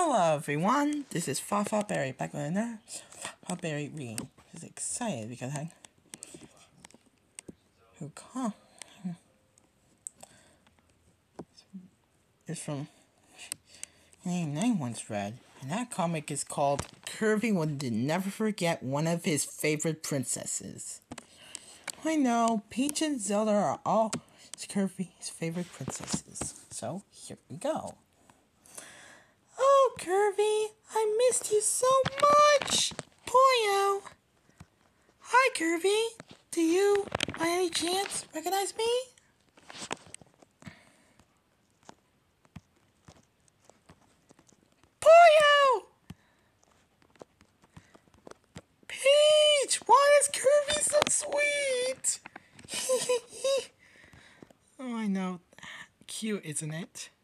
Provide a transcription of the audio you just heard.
Hello everyone, this is Fafa Berry back with another Fafa Berry reading. I'm just excited because it's from 1999 once read, and that comic is called Kirby Will Never Forget One of His Favorite Princesses. I know, Peach and Zelda are all Kirby's favorite princesses, so here we go. Oh, Kirby, I missed you so much! Poyo! Hi, Kirby. Do you, by any chance, recognize me? Poyo! Peach! Why is Kirby so sweet? Oh, I know. Cute, isn't it?